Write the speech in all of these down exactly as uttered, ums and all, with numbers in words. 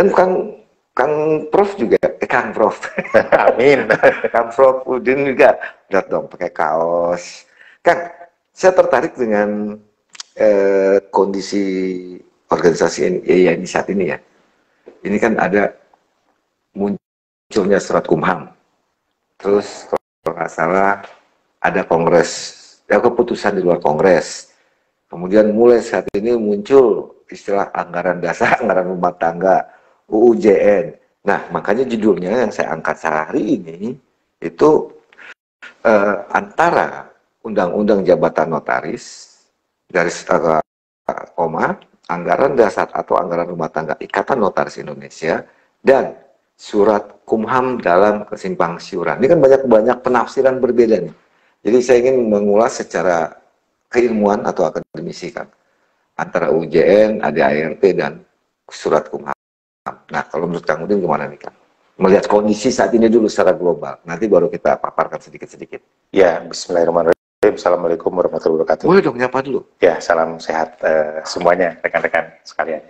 Dan Kang Kang Prof juga, eh Kang Prof, Amin. Kang Prof Udin juga, lihat dong pakai kaos. Kang, saya tertarik dengan eh, kondisi organisasi I A I N I saat ini ya. Ini kan ada munculnya surat Kumham, terus kalau nggak salah ada kongres, ya keputusan di luar kongres. Kemudian mulai saat ini muncul istilah anggaran dasar, anggaran rumah tangga, U U J N. Nah, makanya judulnya yang saya angkat sehari ini itu eh, antara Undang-Undang Jabatan Notaris garis uh, koma anggaran dasar atau anggaran rumah tangga Ikatan Notaris Indonesia dan surat Kumham dalam kesimpang siuran. Ini kan banyak-banyak penafsiran berbeda nih. Jadi saya ingin mengulas secara keilmuan atau akademisi kan antara U J N, A D A R T dan surat Kumham. Nah, kalau menurut Kang Udin gimana nih Kang? Melihat kondisi saat ini dulu secara global, nanti baru kita paparkan sedikit-sedikit. Ya, Bismillahirrahmanirrahim. Assalamualaikum warahmatullahi wabarakatuh. Boleh dong nyapa dulu. Ya, salam sehat uh, semuanya rekan-rekan sekalian.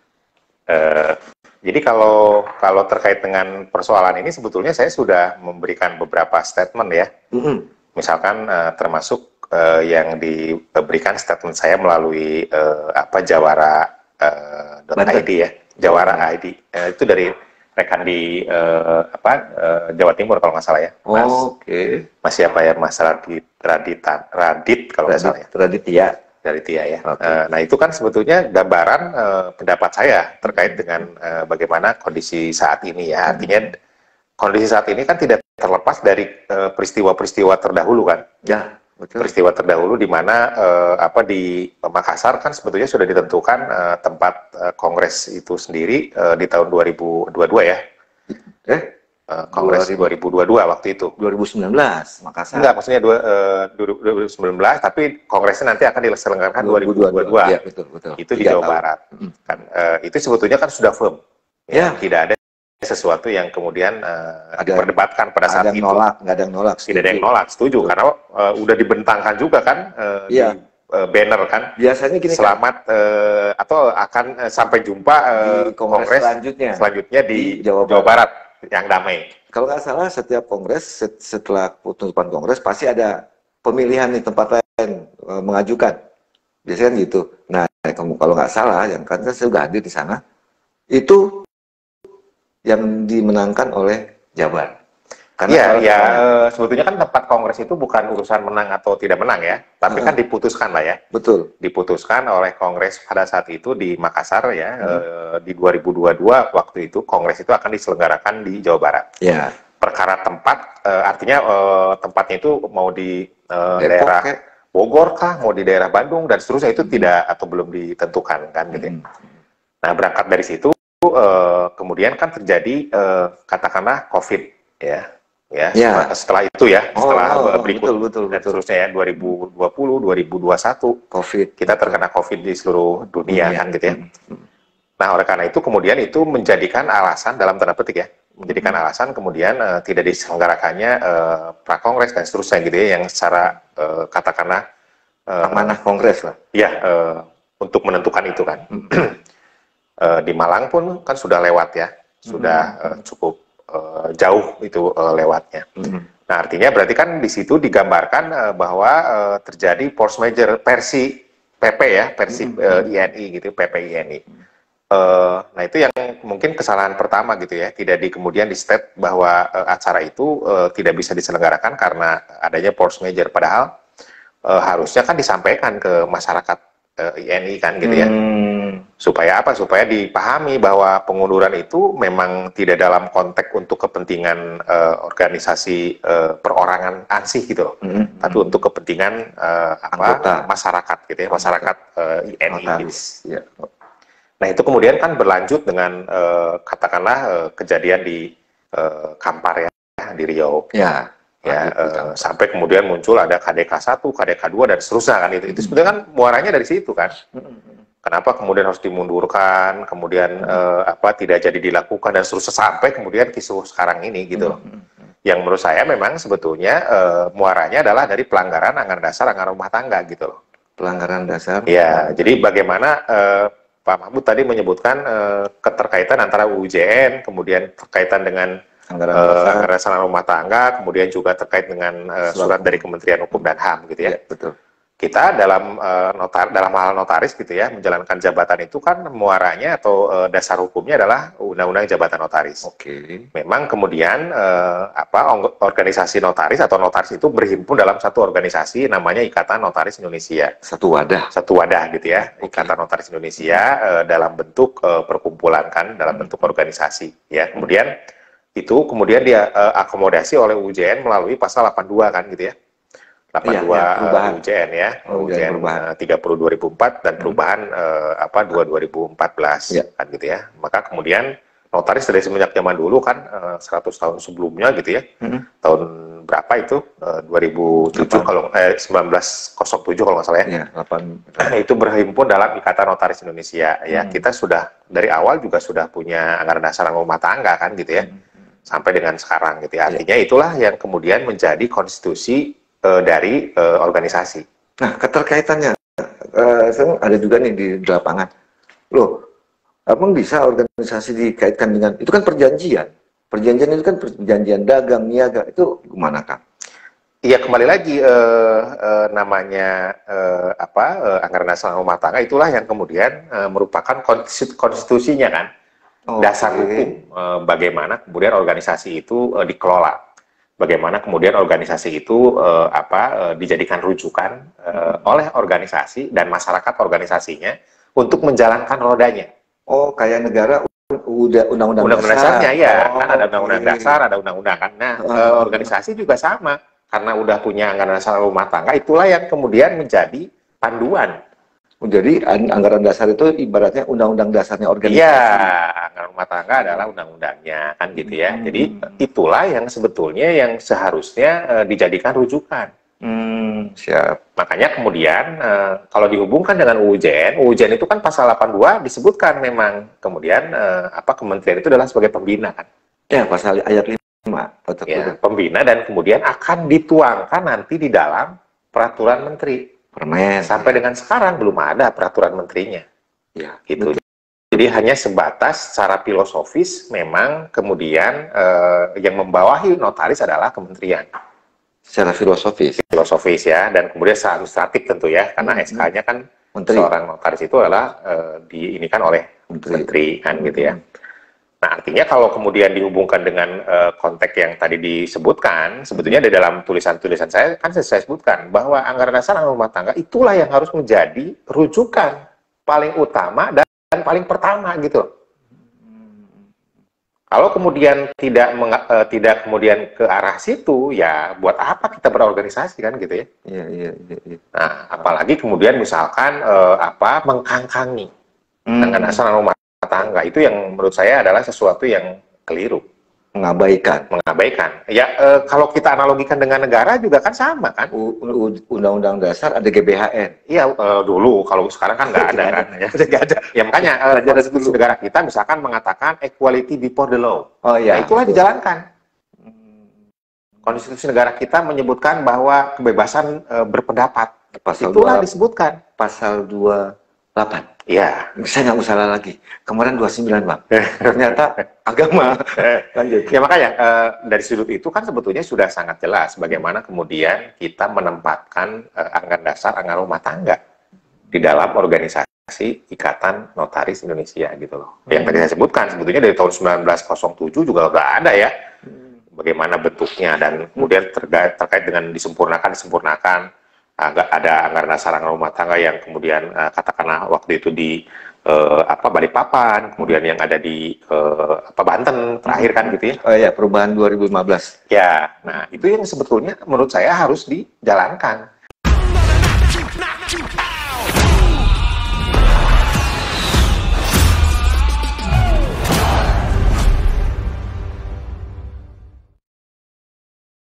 Uh, jadi kalau kalau terkait dengan persoalan ini sebetulnya saya sudah memberikan beberapa statement ya. Mm-hmm. Misalkan uh, termasuk uh, yang diberikan statement saya melalui uh, apa Jawara uh, .id ya. Jawara I D uh, itu dari rekan di uh, apa uh, Jawa Timur kalau nggak salah ya. Mas, oh, Oke. Okay. Mas siapa ya? Mas Radit Raditan Radit kalau nggak salah ya. Raditya. Raditya ya. Okay. Uh, nah itu kan sebetulnya gambaran uh, pendapat saya terkait dengan uh, bagaimana kondisi saat ini ya. Artinya kondisi saat ini kan tidak terlepas dari peristiwa-peristiwa uh, terdahulu kan. Ya. Betul. Peristiwa terdahulu di mana uh, apa di Makassar kan sebetulnya sudah ditentukan uh, tempat uh, kongres itu sendiri uh, di tahun dua ribu dua puluh dua ya. Eh? Uh, kongres dua ribu dua puluh dua waktu itu. dua ribu sembilan belas Makassar. Enggak, maksudnya dua, uh, dua ribu sembilan belas tapi kongresnya nanti akan diselenggarakan dua ribu dua puluh dua. Ya, betul, betul. Itu di Jawa tahun. Barat. Hmm. Kan uh, itu sebetulnya kan sudah firm. Ya, ya. Tidak ada sesuatu yang kemudian uh, ada, diperdebatkan pada saat ada itu. Nolak, nggak ada yang nolak. Tidak ada yang nolak, setuju. Betul. Karena uh, udah dibentangkan juga kan uh, ya. Di uh, banner kan. Biasanya gini selamat kan? uh, atau akan uh, sampai jumpa uh, di kongres, kongres selanjutnya. selanjutnya di, di Jawa, Jawa Barat. Barat yang damai. Kalau nggak salah setiap kongres setelah penutupan kongres pasti ada pemilihan di tempat lain uh, mengajukan. Biasanya kan gitu. Nah, kamu kalau nggak salah, yang kan saya sudah hadir di sana, itu yang dimenangkan oleh Jabar. Iya, ya uh, sebetulnya kan tempat kongres itu bukan urusan menang atau tidak menang ya, tapi uh, kan diputuskan lah ya. Betul. Diputuskan oleh kongres pada saat itu di Makassar ya, hmm. uh, di dua ribu dua puluh dua waktu itu kongres itu akan diselenggarakan di Jawa Barat. Ya. Perkara tempat, uh, artinya uh, tempatnya itu mau di uh, daerah ya? Bogor kah, mau di daerah Bandung dan seterusnya itu hmm. tidak atau belum ditentukan kan gitu. Hmm. Nah berangkat dari situ. Uh, kemudian kan terjadi uh, katakanlah COVID ya, ya, ya. Setelah itu ya, oh, setelah oh, berikut betul, betul, dan betul. seterusnya ya dua ribu dua puluh, dua ribu dua puluh satu COVID, kita terkena COVID di seluruh dunia, dunia. Kan gitu ya. Hmm. Nah oleh karena itu kemudian itu menjadikan alasan dalam tanda petik ya, menjadikan hmm. alasan kemudian uh, tidak diselenggarakannya uh, prakongres dan seterusnya gitu ya, yang secara uh, katakanlah uh, amanah kongres lah. Ya uh, untuk menentukan itu kan. Hmm. Uh, di Malang pun kan sudah lewat ya, sudah mm-hmm. uh, cukup uh, jauh itu uh, lewatnya. Mm-hmm. Nah artinya berarti kan di situ digambarkan uh, bahwa uh, terjadi force majeure versi P P ya, versi mm-hmm. uh, I N I gitu, P P I N I. Uh, nah itu yang mungkin kesalahan pertama gitu ya, tidak di kemudian di state bahwa uh, acara itu uh, tidak bisa diselenggarakan karena adanya force majeure, padahal uh, harusnya kan disampaikan ke masyarakat uh, I N I kan gitu ya. Mm. Supaya apa? Supaya dipahami bahwa pengunduran itu memang tidak dalam konteks untuk kepentingan uh, organisasi uh, perorangan ansih gitu loh, mm-hmm. tapi untuk kepentingan uh, apa Anggota. masyarakat gitu ya, masyarakat uh, I N I. Gitu. Ya. Nah itu kemudian kan berlanjut dengan uh, katakanlah uh, kejadian di uh, Kampar ya, di Riau. Ya. Ya, uh, sampai kemudian muncul ada K D K satu, K D K dua dan seterusnya kan itu. Itu sebenarnya kan muaranya dari situ kan. Mm-hmm. Kenapa kemudian harus dimundurkan, kemudian hmm. eh, apa tidak jadi dilakukan dan seterusnya sampai kemudian kisruh sekarang ini gitu. Hmm. Yang menurut saya memang sebetulnya eh, muaranya adalah dari pelanggaran anggaran dasar anggaran rumah tangga gitu loh. Pelanggaran dasar. Ya, jadi bagaimana eh, Pak Mahfud tadi menyebutkan uh, keterkaitan antara U J N, kemudian terkaitan dengan anggaran uh, dasar, anggaran dasar rumah tangga, kemudian juga terkait dengan uh, surat dari Kementerian Hukum dan H A M gitu ya. Ya, betul. Kita dalam uh, notar dalam hal notaris gitu ya, menjalankan jabatan itu kan muaranya atau uh, dasar hukumnya adalah Undang-Undang Jabatan Notaris. Oke. Okay. Memang kemudian uh, apa organisasi notaris atau notaris itu berhimpun dalam satu organisasi namanya Ikatan Notaris Indonesia. Satu wadah. Satu wadah gitu ya. Okay. Ikatan Notaris Indonesia uh, dalam bentuk uh, perkumpulan kan, dalam bentuk organisasi ya. Kemudian itu kemudian dia uh, akomodasi oleh U J N melalui pasal delapan puluh dua kan gitu ya. delapan puluh dua ya, ya, U J N ya, U J N uh, tiga puluh dua ribu empat dan perubahan hmm. uh, apa dua dua ribu empat belas ya. Kan gitu ya. Maka kemudian notaris dari semenjak zaman dulu kan uh, seratus tahun sebelumnya gitu ya. Hmm. Tahun berapa itu? Uh, dua ribu tujuh kalau eh seribu sembilan ratus tujuh kalau nggak salah ya. Ya delapan. Itu berhimpun dalam Ikatan Notaris Indonesia ya. Hmm. Kita sudah dari awal juga sudah punya anggaran dasar rumah tangga kan gitu ya. Hmm. Sampai dengan sekarang gitu ya. Artinya ya. Itulah yang kemudian menjadi konstitusi dari uh, organisasi. Nah, keterkaitannya uh, ada juga nih di, di lapangan. Loh, emang bisa organisasi dikaitkan dengan itu kan perjanjian. Perjanjian itu kan perjanjian dagang, niaga. Itu gimana, Kang? Iya, kembali lagi uh, uh, namanya uh, apa? Uh, anggaran dasar rumah tangga itulah yang kemudian uh, merupakan konstitusinya kan. Oh, dasar okay. hukum uh, bagaimana kemudian organisasi itu uh, dikelola. Bagaimana kemudian organisasi itu uh, apa uh, dijadikan rujukan uh, oleh organisasi dan masyarakat organisasinya untuk menjalankan rodanya. Oh, kayak negara udah undang-undang undang-undang dasarnya ya, oh, kan ada undang-undang okay. dasar, ada undang-undang kan. Nah, uh, uh, organisasi juga sama karena udah punya anggaran dasar rumah tangga, itulah yang kemudian menjadi panduan. Jadi anggaran dasar itu ibaratnya undang-undang dasarnya organisasi. Iya, anggaran rumah tangga adalah undang-undangnya kan gitu ya. Hmm. Jadi itulah yang sebetulnya yang seharusnya uh, dijadikan rujukan. Hmm, siap. Makanya kemudian uh, kalau dihubungkan dengan U U J N, U U J N itu kan pasal delapan puluh dua disebutkan memang kemudian uh, apa kementerian itu adalah sebagai pembina kan. Ya, pasal ayat lima. Ya, pembina dan kemudian akan dituangkan nanti di dalam peraturan menteri. Permen. Sampai dengan sekarang belum ada peraturan menterinya. Ya, gitu. Betul. Jadi hanya sebatas secara filosofis memang kemudian eh, yang membawahi notaris adalah kementerian. Secara filosofis. Filosofis ya, dan kemudian secara administratif tentu ya, karena hmm. S K-nya kan menteri. Seorang notaris itu adalah eh, diinikan oleh menteri, menteri kan hmm. gitu ya. Nah, artinya kalau kemudian dihubungkan dengan uh, konteks yang tadi disebutkan, sebetulnya di dalam tulisan-tulisan saya, kan saya sebutkan bahwa anggaran dasar rumah tangga itulah yang harus menjadi rujukan paling utama dan, dan paling pertama gitu. Kalau kemudian tidak meng, uh, tidak kemudian ke arah situ, ya buat apa kita berorganisasi kan gitu ya? Iya, iya, iya. iya. Nah, apalagi kemudian misalkan uh, apa mengkangkangi hmm. anggaran dasar rumah tangga itu yang menurut saya adalah sesuatu yang keliru, mengabaikan mengabaikan ya. E, kalau kita analogikan dengan negara juga kan sama kan, undang-undang dasar ada G B H N iya e, dulu, kalau sekarang kan nggak ada kan ya, nggak ada ya, makanya e, konstitusi negara kita misalkan mengatakan equality before the law. Oh iya, nah, itulah dijalankan. Konstitusi negara kita menyebutkan bahwa kebebasan e, berpendapat, pasal itulah dua, disebutkan pasal dua puluh delapan. Iya, saya nggak usah lagi. Kemarin dua puluh sembilan, Bang. Ternyata agama. Lanjut. Ya makanya uh, dari sudut itu kan sebetulnya sudah sangat jelas bagaimana kemudian kita menempatkan uh, anggaran dasar anggaran rumah tangga di dalam organisasi Ikatan Notaris Indonesia gitu loh. Hmm. Yang tadi saya sebutkan sebetulnya dari tahun sembilan belas nol tujuh juga udah ada ya. Bagaimana bentuknya dan kemudian terkait terkait dengan disempurnakan disempurnakan. Agak ada anggaran dasar anggaran rumah tangga yang kemudian uh, katakanlah waktu itu di uh, apa Balikpapan, kemudian yang ada di uh, apa Banten terakhir kan gitu ya. Oh ya, perubahan dua ribu lima belas. Ya, nah itu yang sebetulnya menurut saya harus dijalankan.